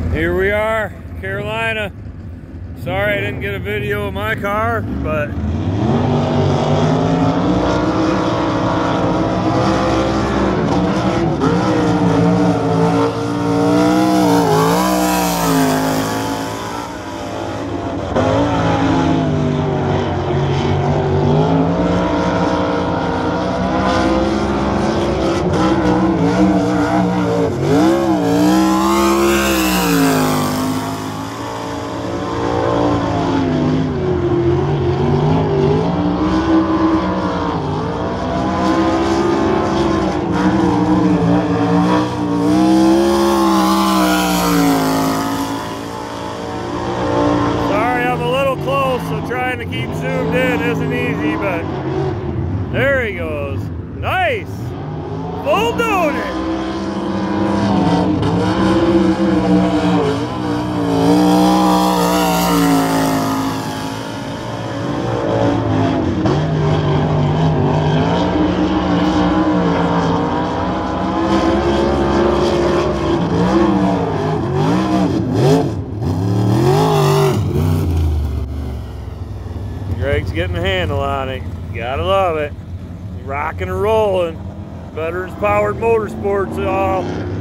Here we are, Carolina. Sorry I didn't get a video of my car, but so trying to keep zoomed in isn't easy, but there he goes. Nice! Full doing it! Greg's getting a handle on it. You gotta love it. Rocking and rolling. Veterans Powered Motorsports.